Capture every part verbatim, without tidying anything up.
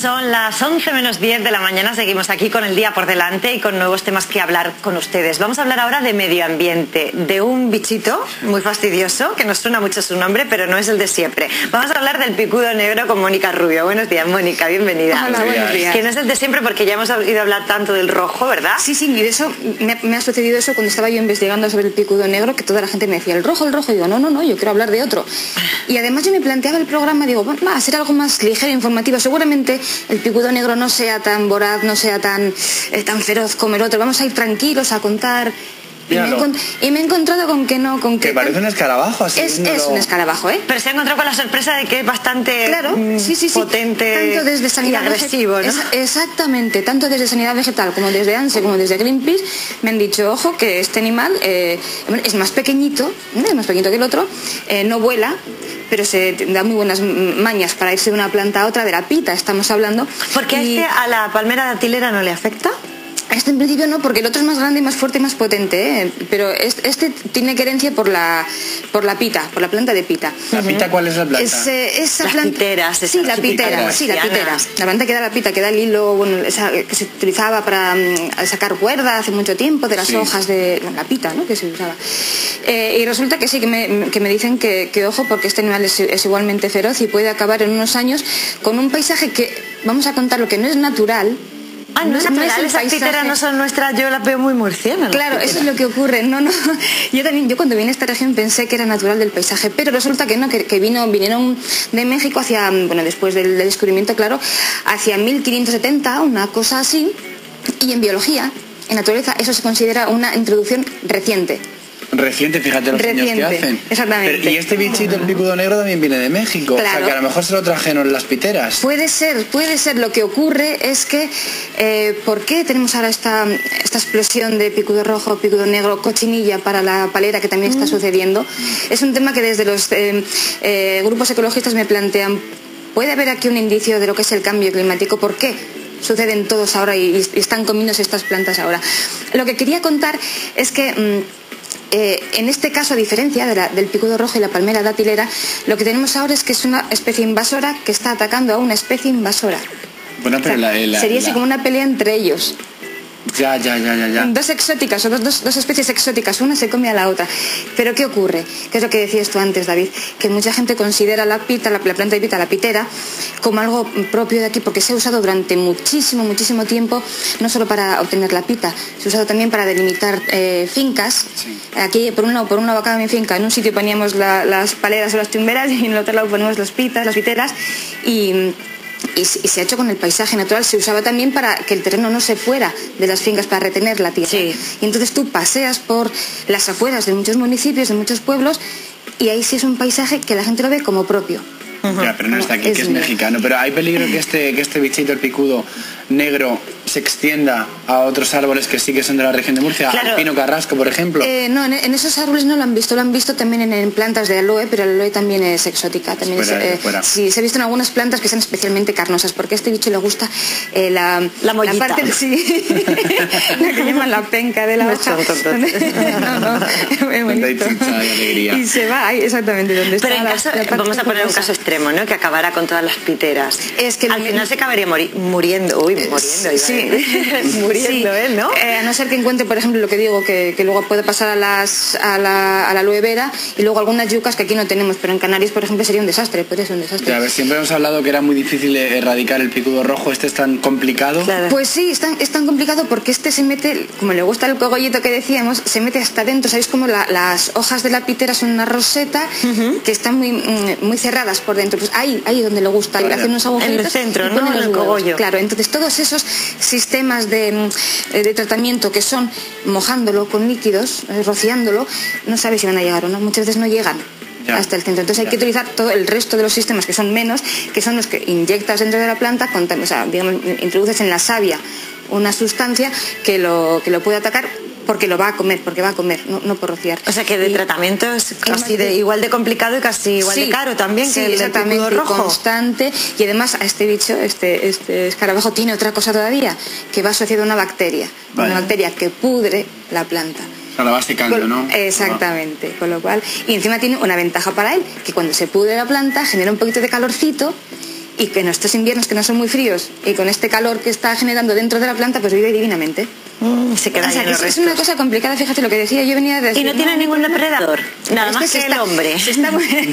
Son las once menos diez de la mañana, seguimos aquí con el día por delante y con nuevos temas que hablar con ustedes. Vamos a hablar ahora de medio ambiente, de un bichito muy fastidioso, que nos suena mucho su nombre, pero no es el de siempre. Vamos a hablar del picudo negro con Mónica Rubio. Buenos días, Mónica, bienvenida. Hola, buenos días. Que no es el de siempre porque ya hemos oído hablar tanto del rojo, ¿verdad? Sí, sí, y de eso me, me ha sucedido eso cuando estaba yo investigando sobre el picudo negro, que toda la gente me decía, el rojo, el rojo, y digo, no, no, no, yo quiero hablar de otro. Y además yo me planteaba el programa, digo, va a ser algo más ligero, informativo, seguramente el picudo negro no sea tan voraz, no sea tan, eh, tan feroz como el otro, vamos a ir tranquilos a contar. Y me, y me he encontrado con que no, con que... Que parece un escarabajo, así. Es, es un escarabajo, ¿eh? Pero se ha encontrado con la sorpresa de que es bastante claro, sí, sí, sí. potente tanto desde sanidad y agresivo, ¿no? Es, exactamente, tanto desde Sanidad Vegetal como desde ANSE como desde Greenpeace me han dicho, ojo, que este animal eh, es más pequeñito, es más pequeñito que el otro, eh, no vuela, pero se da muy buenas mañas para irse de una planta a otra, de la pita estamos hablando. Porque y... a, este, a la palmera datilera no le afecta. Este en principio no, porque el otro es más grande y más fuerte y más potente, ¿eh? Pero este, este tiene querencia por la por la pita, por la planta de pita. ¿La pita cuál es la planta? Es, eh, esa Las planta... piteras. Sí, la pitera, sí, la pitera. La planta que da la pita, que da el hilo, bueno, esa que se utilizaba para um, sacar cuerda hace mucho tiempo de las sí. hojas de bueno, la pita, ¿no? Que se usaba. Eh, y resulta que sí, que me, que me dicen que, que ojo, porque este animal es, es igualmente feroz y puede acabar en unos años con un paisaje que, vamos a contar lo que no es natural. Ah, no, no es natural, esas piteras no son nuestras, yo las veo muy murcianas. Claro, eso es lo que ocurre. No, no. Yo también, yo cuando vine a esta región pensé que era natural del paisaje, pero resulta que no, que, que vino, vinieron de México hacia, bueno, después del, del descubrimiento, claro, hacia mil quinientos setenta, una cosa así, y en biología, en naturaleza, eso se considera una introducción reciente. Reciente, fíjate los Reciente, años que hacen. Exactamente. Pero, y este bichito, el picudo negro, también viene de México. Claro. O sea, que a lo mejor se lo trajeron en las piteras. Puede ser, puede ser. Lo que ocurre es que, eh, ¿por qué tenemos ahora esta, esta explosión de picudo rojo, picudo negro, cochinilla para la palera que también está mm. sucediendo? Es un tema que desde los eh, eh, grupos ecologistas me plantean, ¿puede haber aquí un indicio de lo que es el cambio climático? ¿Por qué suceden todos ahora y, y están comiéndose estas plantas ahora? Lo que quería contar es que... Mm, Eh, en este caso, a diferencia de la, del picudo rojo y la palmera datilera, lo que tenemos ahora es que es una especie invasora que está atacando a una especie invasora. Bueno, pero o sea, la, la, sería la... así como una pelea entre ellos. Ya, ya, ya, ya, ya. Dos exóticas, o dos, dos, dos especies exóticas, una se come a la otra. Pero ¿qué ocurre? ¿Qué es lo que decías tú antes, David? Que mucha gente considera la pita, la, la planta de pita, la pitera, como algo propio de aquí, porque se ha usado durante muchísimo, muchísimo tiempo, no solo para obtener la pita, se ha usado también para delimitar eh, fincas. Sí. Aquí, por un lado, por un lado acá en mi finca, en un sitio poníamos la, las paleras o las tumberas y en el otro lado ponemos las pitas, las piteras, y... Y se ha hecho con el paisaje natural, se usaba también para que el terreno no se fuera de las fincas, para retener la tierra. Sí. Y entonces tú paseas por las afueras de muchos municipios, de muchos pueblos, y ahí sí es un paisaje que la gente lo ve como propio. Uh-huh. Ya, pero no está aquí, es que es mexicano. Pero hay peligro que este, que este bichito, el picudo negro, se extienda a otros árboles que sí que son de la región de Murcia, claro. Al pino carrasco, por ejemplo. Eh, no, en, en esos árboles no lo han visto, lo han visto también en, en plantas de aloe, pero el aloe también es exótica. También fuera, es, eh, sí, se ha visto en algunas plantas que son especialmente carnosas, porque a este bicho le gusta eh, la, la mollita. La parte, sí, la que llaman la penca de la no hoja. no, no, es bonito. Y se va ahí, exactamente, donde pero está en la, caso, la vamos a poner un caso extremo, ¿no? Que acabara con todas las piteras. Es que al final se acabaría mori muriendo, uy, muriendo. Sí. Muriendo, sí. ¿eh? ¿No? Eh, a no ser que encuentre, por ejemplo, lo que digo, que, que luego puede pasar a, las, a, la, a la aloe vera y luego algunas yucas que aquí no tenemos, pero en Canarias, por ejemplo, sería un desastre, podría ser un desastre. Ya, a ver, siempre hemos hablado que era muy difícil erradicar el picudo rojo, ¿este es tan complicado? Claro. Pues sí, es tan, es tan complicado porque este se mete, como le gusta el cogollito que decíamos, se mete hasta dentro, ¿sabéis cómo la, las hojas de la pitera son una roseta uh-huh. que están muy, muy cerradas por dentro? Pues ahí, ahí donde le gusta, le hacen unos agujeritos. En el centro, y ponen ¿no? los el cogollo. Claro, entonces todos esos sistemas de, de tratamiento que son mojándolo con líquidos, eh, rociándolo, no sabes si van a llegar o no, muchas veces no llegan ya. Hasta el centro. Entonces hay ya. que utilizar todo el resto de los sistemas que son menos, que son los que inyectas dentro de la planta, con, o sea, digamos, introduces en la savia una sustancia que lo, que lo puede atacar porque lo va a comer, porque va a comer, no, no por rociar. O sea que de y, tratamiento es casi de, igual de complicado y casi igual sí, de caro también sí, que el picudo rojo. Constante, y además a este bicho, este, este escarabajo tiene otra cosa todavía, que va asociado a una bacteria, vale. Una bacteria que pudre la planta. O sea, la va secando, con, ¿no? Exactamente, con lo cual, y encima tiene una ventaja para él, que cuando se pudre la planta genera un poquito de calorcito y que en estos inviernos que no son muy fríos y con este calor que está generando dentro de la planta, pues vive divinamente. Mm, se queda o sea, que es, es una cosa complicada, fíjate lo que decía, yo venía de... Y no tiene ningún depredador, nada más que, que el está, hombre. Se está...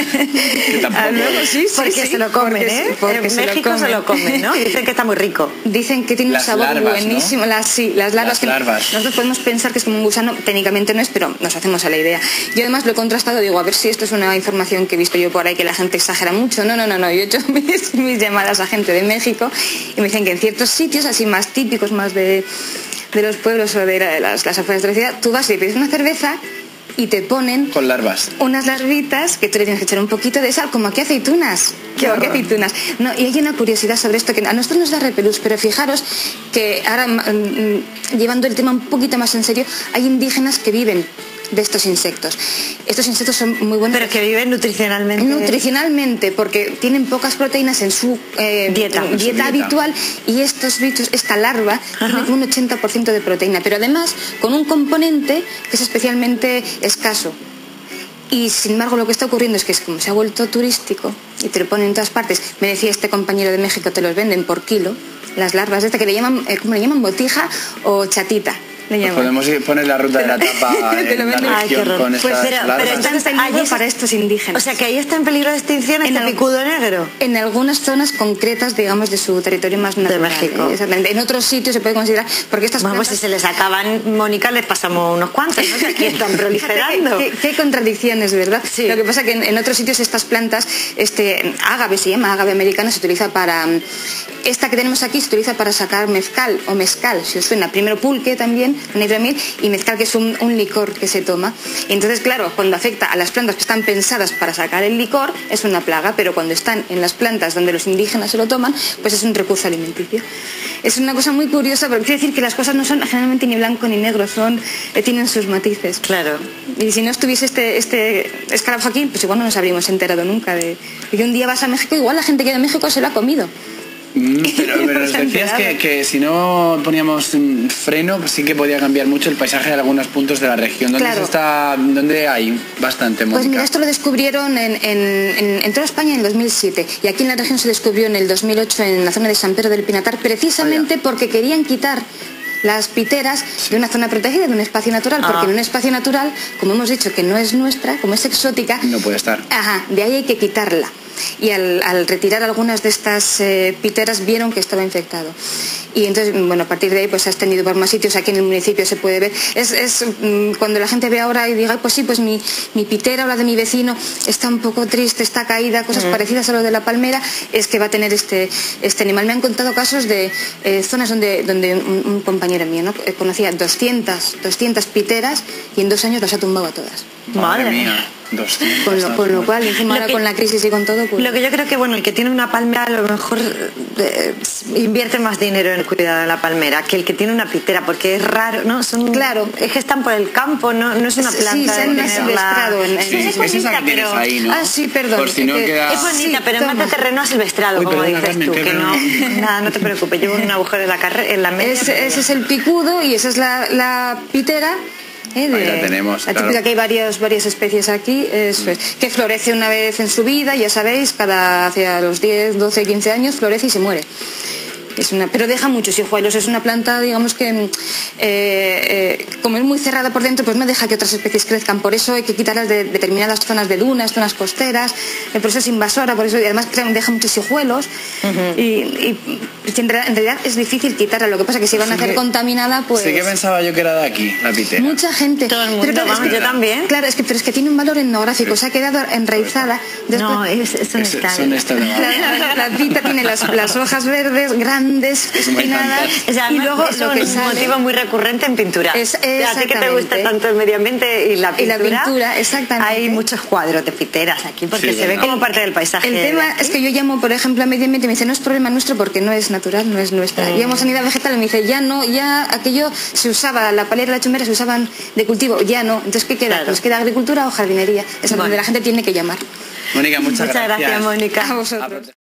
ah, luego, sí, sí, porque sí, se lo comen, porque, ¿eh? Porque en se México lo se lo comen, ¿no? Y dicen que está muy rico. Dicen que tiene las un sabor larvas, buenísimo. ¿no? Las, sí, las larvas. Las que larvas. Nosotros podemos pensar que es como un gusano, técnicamente no es, pero nos hacemos a la idea. Yo además lo he contrastado, digo, a ver si esto es una información que he visto yo por ahí, que la gente exagera mucho. No, no, no, no. Yo he hecho mis, mis llamadas a gente de México y me dicen que en ciertos sitios así más típicos, más de... de los pueblos o de las, las afueras de la ciudad, tú vas y pides una cerveza y te ponen con larvas, unas larvitas que tú le tienes que echar un poquito de sal, como aquí aceitunas, como aquí aceitunas. No, y hay una curiosidad sobre esto que a nosotros nos da repelús, pero fijaros que ahora mm, llevando el tema un poquito más en serio, hay indígenas que viven de estos insectos. Estos insectos son muy buenos. Pero que viven nutricionalmente. Nutricionalmente, porque tienen pocas proteínas en su eh, dieta, dieta, dieta habitual, y estos bichos, esta larva, tiene un ochenta por ciento de proteína, pero además con un componente que es especialmente escaso. Y sin embargo lo que está ocurriendo es que es como se ha vuelto turístico y te lo ponen en todas partes. Me decía este compañero de México, te los venden por kilo, las larvas de esta que le llaman, eh, ¿cómo le llaman? Botija o chatita. Pues podemos ir, poner la ruta de la tapa en la región con estas pues, pero, larvas. pero está en peligro para estos indígenas. O sea que ahí está en peligro de extinción este picudo negro. En algunas zonas concretas, digamos, de su territorio más natural. De México. ¿eh? Exactamente. En otros sitios se puede considerar, porque estas bueno, plantas... pues si se les acaban, Mónica, les pasamos unos cuantos, ¿no? Que aquí están proliferando. ¿Qué, qué, qué contradicciones, ¿verdad? Sí. Lo que pasa es que en, en otros sitios estas plantas, este ágave se llama, ágave americana, se utiliza para... Esta que tenemos aquí se utiliza para sacar mezcal o mezcal, si os suena. Primero pulque también, negro mil, y mezcal, que es un, un licor que se toma. Y entonces, claro, cuando afecta a las plantas que están pensadas para sacar el licor, es una plaga, pero cuando están en las plantas donde los indígenas se lo toman, pues es un recurso alimenticio. Es una cosa muy curiosa, porque quiere decir que las cosas no son generalmente ni blanco ni negro, son, eh, tienen sus matices. Claro. Y si no estuviese este, este escarabajo aquí, pues igual no nos habríamos enterado nunca de, de que un día vas a México, igual la gente que de México se lo ha comido. Mm, pero, pero nos decías que, que si no poníamos un freno, pues sí que podía cambiar mucho el paisaje de algunos puntos de la región. ¿Dónde, claro. se está, dónde hay bastante, Mónica? Pues mira, esto lo descubrieron en, en, en, en toda España en el dos mil siete, y aquí en la región se descubrió en el dos mil ocho en la zona de San Pedro del Pinatar, precisamente Vaya. porque querían quitar las piteras de una zona protegida, de un espacio natural, porque ah. en un espacio natural, como hemos dicho, que no es nuestra, como es exótica, no puede estar. Ajá, de ahí hay que quitarla. Y al, al retirar algunas de estas eh, piteras vieron que estaba infectado. Y entonces, bueno, a partir de ahí pues se ha extendido por más sitios. Aquí en el municipio se puede ver. Es, es mmm, cuando la gente ve ahora y diga, pues sí, pues mi, mi pitera o la de mi vecino está un poco triste, está caída, cosas mm. parecidas a lo de la palmera, es que va a tener este, este animal. Me han contado casos de eh, zonas donde, donde un, un compañero mío, ¿no? conocía doscientas piteras y en dos años las ha tumbado a todas. Madre, Madre mía. doscientas, con, lo, con lo cual, encima ahora que, con la crisis y con todo, pues... Lo que yo creo que, bueno, el que tiene una palmera a lo mejor eh, invierte más dinero en el cuidado de la palmera que el que tiene una pitera, porque es raro, ¿no? Son, claro. Es que están por el campo, no, no es una planta. Sí, se han silvestrado. En, en, sí, es bonita, es esa que tienes pero... ahí, ¿no? Ah, sí, perdón. Por si no que... queda... Es bonita, sí, pero toma. en más de terreno ha silvestrado, Uy, como perdona, dices Carmen, tú, que no... Nada, no te preocupes, llevo un agujero en la, carre... en la media. Ese, ese es el picudo y esa es la, la pitera. ¿Eh? De, Ahí la tenemos, la típica claro. que hay varias, varias especies aquí, eso es, que florece una vez en su vida, ya sabéis, cada hacia los diez, doce, quince años florece y se muere. Es una, pero deja muchos hijuelos, es una planta, digamos que, eh, eh, como es muy cerrada por dentro, pues no deja que otras especies crezcan, por eso hay que quitarlas de determinadas zonas de dunas, zonas costeras, eh, por eso es invasora, por eso, y además deja muchos hijuelos, uh-huh. y, y en realidad es difícil quitarla, lo que pasa es que si van a hacer contaminada, pues... Sí que pensaba yo que era de aquí, la pitera. Mucha gente. Todo el mundo, pero, vamos, es que, yo también. Claro, es que, pero es que tiene un valor etnográfico, sí. Se ha quedado enraizada. Después, no, es, es un estadio. La, la, la pita tiene las, las hojas verdes, grandes, espinadas, o sea, y luego es lo un que sale, motivo muy recurrente en pintura. Es, a ti que te gusta tanto el medio ambiente y la pintura, y la pintura exactamente. Hay muchos cuadros de piteras aquí porque sí, se ve como el, parte del paisaje. El tema es que yo llamo, por ejemplo, a medio ambiente y me dice, no es problema nuestro porque no es natural, no es nuestra. Mm. Y a sanidad vegetal y me dice, ya no, ya aquello se usaba, la palera y la chumera se usaban de cultivo, ya no. Entonces, ¿qué queda? Claro. Pues queda agricultura o jardinería. Es bueno. donde la gente tiene que llamar. Mónica, muchas, muchas gracias. gracias, Mónica. A vosotros.